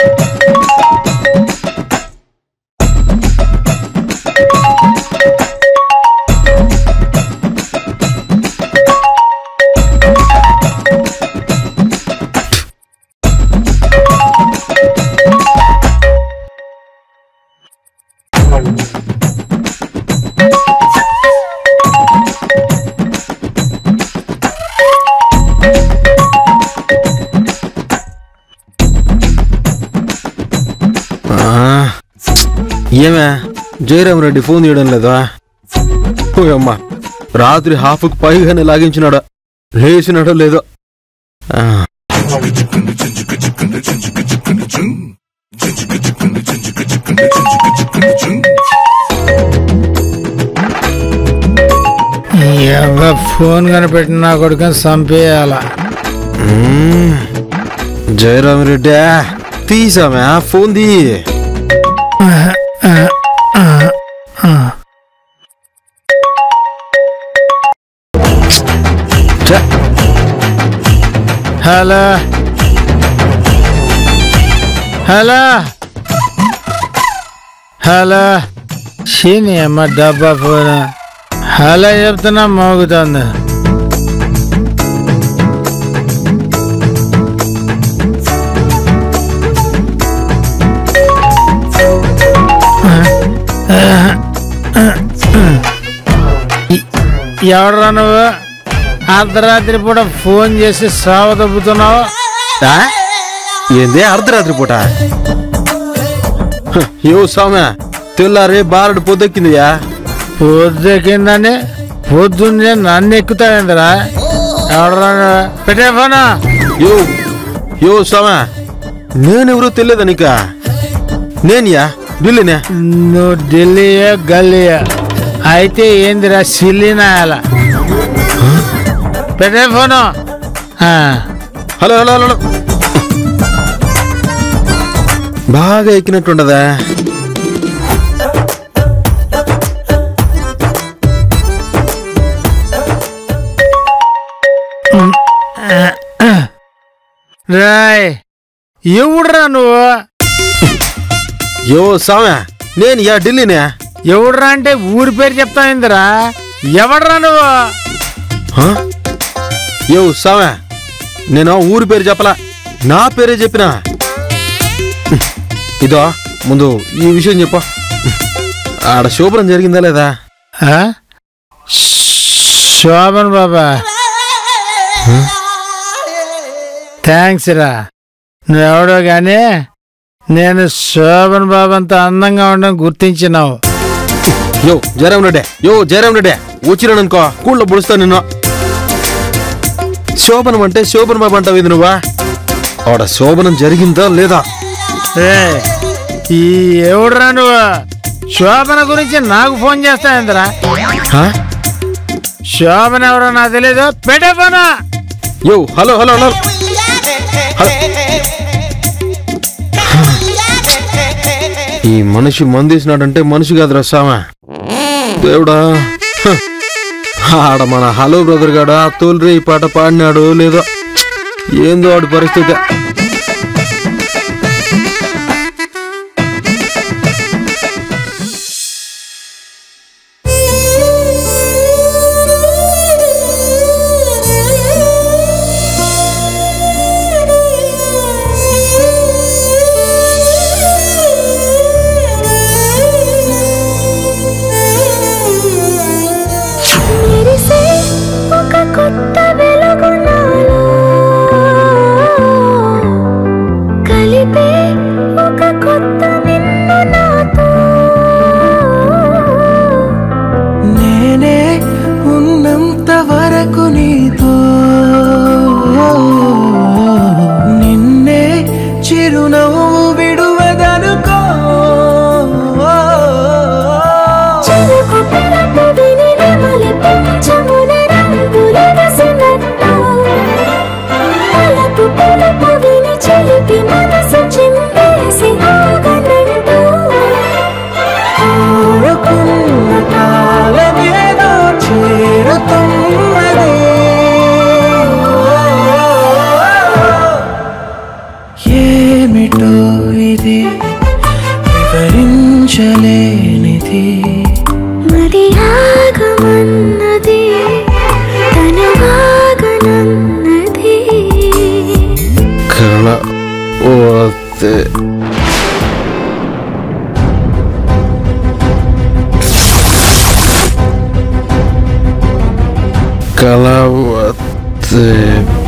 ఏమే జయరామ్ రెడ్డి ఫోన్ చేయడం లేదా? అమ్మా రాత్రి హాఫ్కు పైగానే లాగించినాడా, లేచినాడో లేదో. ఫోన్ కనిపెట్టిన నా కొడుకుని చంపేయాల. జయరామ్ రెడ్డి తీసామే ఫోన్ తీ. హలో హలో హలో షీని అమ్మ డబ్బా ఫోన్. హలో చెప్తున్నా మోగుతుంది. ఎవడరా నువ్వు? అర్ధరాత్రి పూట ఫోన్ చేసి సావ దబ్బుతున్నావు? ఏందే అర్ధరాత్రి పూట? ఏవో సామె తెల్లారే బారడు పొద్దెక్కిందియా. పొద్దెక్కిందని పొద్దున్నే నన్ను ఎక్కుతాయిందిరా. ఎవడరా పెట్టే ఫోనా? యో సామె నేనెవరో తెలియదా నీకా? నేనియా ఢిల్లీనే. నువ్వు ఢిల్లీయే గల్లీయే అయితే ఏందిరా సిల్లినాయాల? పెట్టే ఫోను. హలో హలో హలో బాగా ఎక్కినట్టుండదా? రాయ్ ఎవడురా నువ్వు? యో సామె నేను యా ఢిల్లీనే. ఎవడురా అంటే ఊరి పేరు చెప్తాయిందిరా. ఎవడరా నువ్వు? యో సామె నేను ఊరి పేరు చెప్పలా, నా పేరే చెప్పినా. ఇదో ముందు ఈ విషయం చెప్పు. ఆడ శోభనం జరిగిందా లేదా? శోభన్ బాబా థ్యాంక్స్ రా. నువ్వెవడో గానీ నేను శోభన్ బాబు అంత అందంగా ఉండడం గుర్తించినావు. యో జయరామ్ రెడ్డి వచ్చినాననుకో కూళ్ళ పొడుస్తా నిన్ను. శోభనం అంటే శోభన్ బాబు అంటావు ఇది నువ్వా? ఆడ శోభనం జరిగిందా లేదా? ఈ ఎవడురా నువ్వు? శోభన గురించి నాకు ఫోన్ చేస్తాయందరా? శోభన ఎవరో నాకు తెలీదు. పెట్టే ఫోనా. యో హలో హలో హలో ఈ మనిషి మందేసినాడంటే మనిషి కాదురా సామా. దేవుడా ఆడ మన హలో బ్రదర్ గాడా తోలురే ఈ పాట పాడినాడు లేదో ఏందో ఆడి పరిస్థితి. ఏమిటో ఇది వివరించలేనిది మది ఆగమన్నది తనవాగనన్నది కళావతి కళావతి